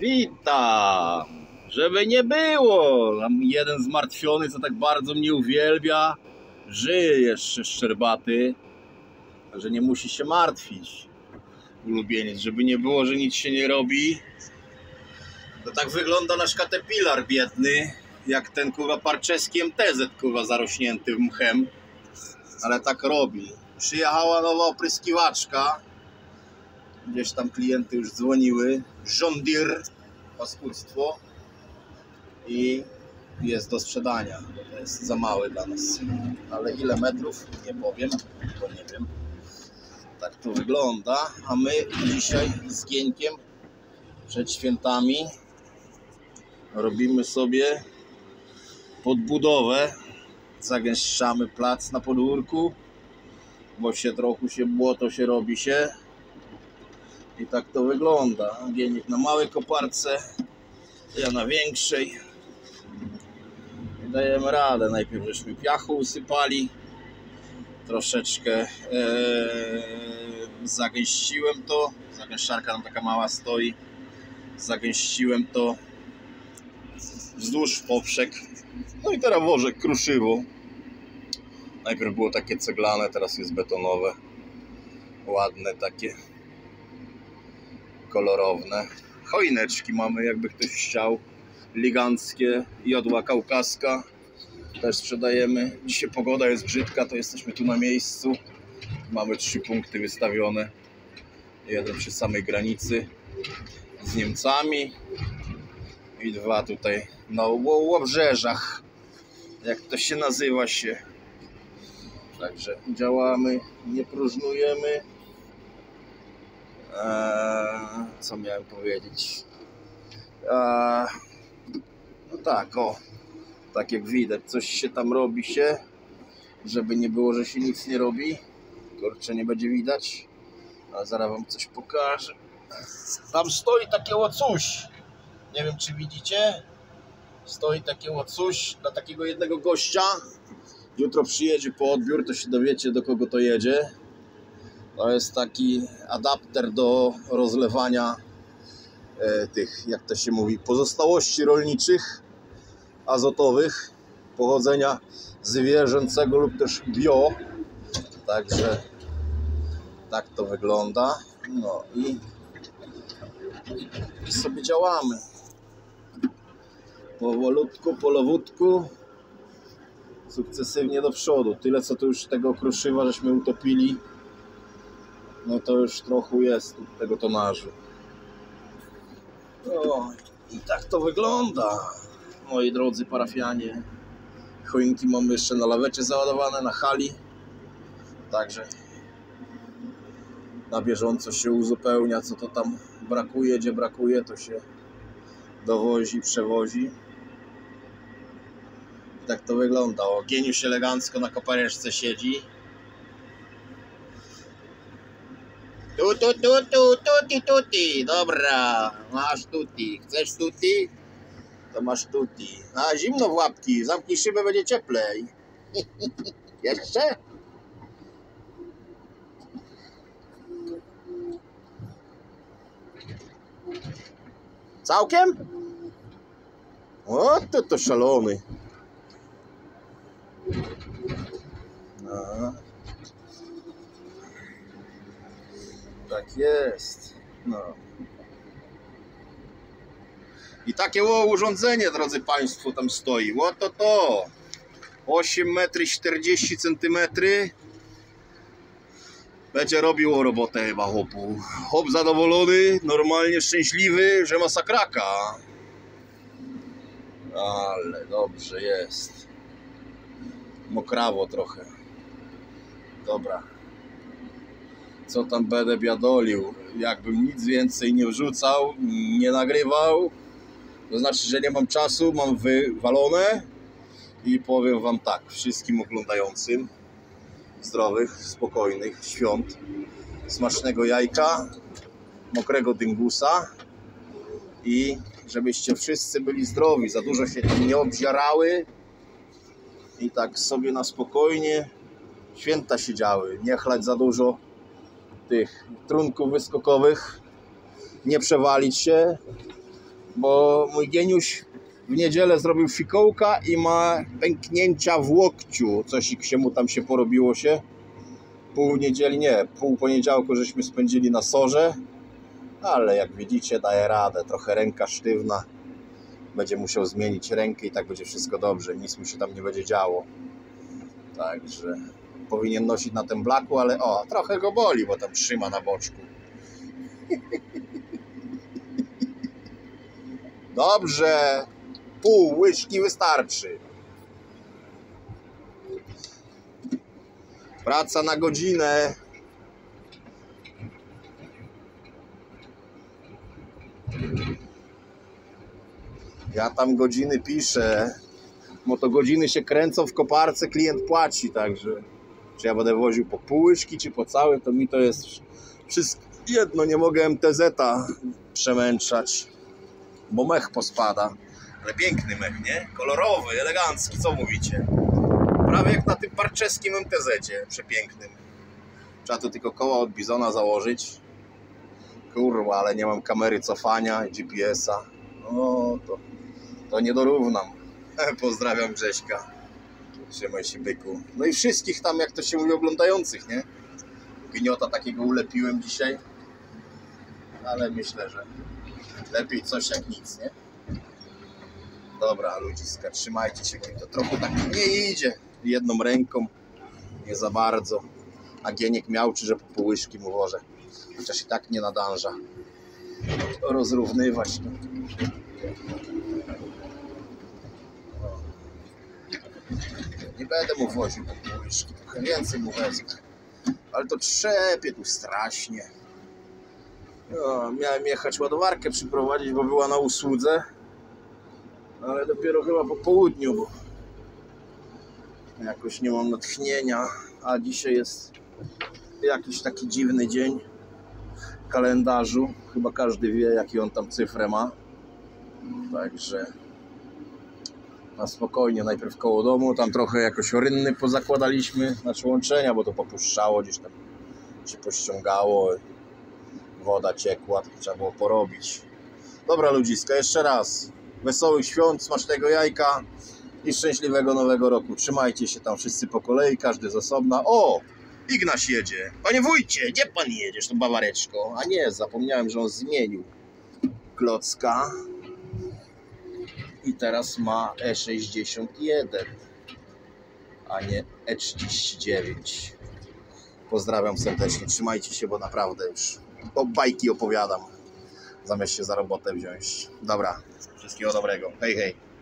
Witam! Żeby nie było, tam jeden zmartwiony, co tak bardzo mnie uwielbia, żyje jeszcze szczerbaty, że nie musi się martwić, ulubieniec, żeby nie było, że nic się nie robi. To tak wygląda nasz caterpillar biedny, jak ten kurwa parczeski MTZ kurwa zarośnięty mchem, ale tak robi. Przyjechała nowa opryskiwaczka, gdzieś tam klienty już dzwoniły, John Deere, paskudztwo, i jest do sprzedania. To jest za małe dla nas, ale ile metrów nie powiem, bo nie wiem. Tak to wygląda, a my dzisiaj z Gieńkiem przed świętami robimy sobie podbudowę, zagęszczamy plac na podwórku, bo się trochę błoto się robi się i tak to wygląda. Gieniek na małej koparce, ja na większej. I dajemy radę. Najpierw żeśmy piachu usypali, troszeczkę zagęściłem to, zagęszczarka nam taka mała stoi, zagęściłem to wzdłuż poprzek. No i teraz wożę kruszywo. Najpierw było takie ceglane, teraz jest betonowe, ładne takie, kolorowne. Choineczki mamy, jakby ktoś chciał, liganckie, jodła kaukaska też sprzedajemy. Dzisiaj pogoda jest brzydka, to jesteśmy tu na miejscu. Mamy 3 punkty wystawione, jeden przy samej granicy z Niemcami i 2 tutaj na obrzeżach, jak to się nazywa się. Także działamy, nie próżnujemy. Co miałem powiedzieć? No tak, o, tak jak widać, coś się tam robi się, żeby nie było, że się nic nie robi. Kurczę, nie będzie widać, ale zaraz wam coś pokażę. Tam stoi takie coś, nie wiem czy widzicie, stoi takie coś dla takiego jednego gościa. Jutro przyjedzie po odbiór, to się dowiecie, do kogo to jedzie. To jest taki adapter do rozlewania tych, jak to się mówi, pozostałości rolniczych, azotowych, pochodzenia zwierzęcego lub też bio. Także tak to wygląda. No i sobie działamy. Powolutku, polowutku, sukcesywnie do przodu. Tyle co tu już tego kruszywa żeśmy utopili, no to już trochę jest tego tonażu. No i tak to wygląda, moi drodzy parafianie. Choinki mamy jeszcze na lawecie załadowane, na hali. Także na bieżąco się uzupełnia, co to tam brakuje, gdzie brakuje, to się dowozi, przewozi. I tak to wygląda. O, Gieniusz elegancko na kopareczce siedzi. Tuti, dobra, masz tuti. Chcesz tuti? To masz tuti. A, zimno w łapki, zamknij szybę, będzie cieplej. Jeszcze? Całkiem? O, to szalony. No. Tak jest. No. I takie urządzenie, drodzy Państwo, tam stoi. Oto to. 8 metry 40 cm. Będzie robił robotę chyba chłopu. Chłop zadowolony, normalnie szczęśliwy, że ma sakraka. Ale dobrze jest. Mokrawo trochę. Dobra. Co tam będę biadolił? Jakbym nic więcej nie wrzucał, nie nagrywał, to znaczy, że nie mam czasu, mam wywalone. I powiem wam tak, wszystkim oglądającym, zdrowych, spokojnych świąt, smacznego jajka, mokrego dyngusa i żebyście wszyscy byli zdrowi, za dużo się tym nie obziarały i tak sobie na spokojnie święta się działy, nie chlać za dużo tych trunków wyskokowych, nie przewalić się, bo mój geniusz w niedzielę zrobił fikołka i ma pęknięcia w łokciu. Coś się mu tam porobiło się. Pół poniedziałku żeśmy spędzili na sorze, ale jak widzicie daje radę, trochę ręka sztywna. Będzie musiał zmienić rękę i tak będzie wszystko dobrze, nic mu się tam nie będzie działo. Także powinien nosić na tym blaku, ale trochę go boli, bo tam trzyma na boczku. Dobrze, pół łyżki wystarczy. Praca na godzinę. Ja tam godziny piszę, bo to godziny się kręcą w koparce, klient płaci, także czy ja będę woził po pół łyżki, czy po całe, to mi to jest wszystko jedno, nie mogę MTZ-a przemęczać, bo mech pospada. Ale piękny mech, nie? Kolorowy, elegancki, co mówicie? Prawie jak na tym parczeskim MTZ-cie, przepięknym. Trzeba tu tylko koła od Bizona założyć. Kurwa, ale nie mam kamery cofania, GPS-a. No to nie dorównam. Pozdrawiam Grześka. Trzymaj się, byku. No i wszystkich tam, jak to się mówi, oglądających, nie? Gniota takiego ulepiłem dzisiaj. Ale myślę, że lepiej coś jak nic, nie? Dobra, ludziska, trzymajcie się, bo mi to trochę tak nie idzie. Jedną ręką, nie za bardzo. A Gieniek miałczy, że po pół łyżki mu wożę. Chociaż i tak nie nadąża rozrównywać to. Nie będę mu woził po pół łyżki, trochę więcej mu wezmę. Ale to trzepie tu strasznie. Miałem jechać ładowarkę przyprowadzić, bo była na usłudze. Ale dopiero chyba po południu, bo jakoś nie mam natchnienia. A dzisiaj jest jakiś taki dziwny dzień w kalendarzu. Chyba każdy wie, jaki on tam cyfrę ma. Także na spokojnie, najpierw koło domu, tam trochę jakoś rynny pozakładaliśmy, znaczy łączenia, bo to popuszczało, gdzieś tam się pościągało, woda ciekła, to trzeba było porobić. Dobra, ludziska, jeszcze raz wesołych świąt, smacznego jajka i szczęśliwego nowego roku. Trzymajcie się tam wszyscy po kolei, każdy z osobna. Ignaś jedzie. Panie wójcie, gdzie pan jedziesz, tą bawareczką? A nie, zapomniałem, że on zmienił klocka. I teraz ma E61, a nie E39. Pozdrawiam serdecznie, trzymajcie się, bo naprawdę już bajki opowiadam, zamiast się za robotę wziąć. Dobra, wszystkiego dobrego, hej hej.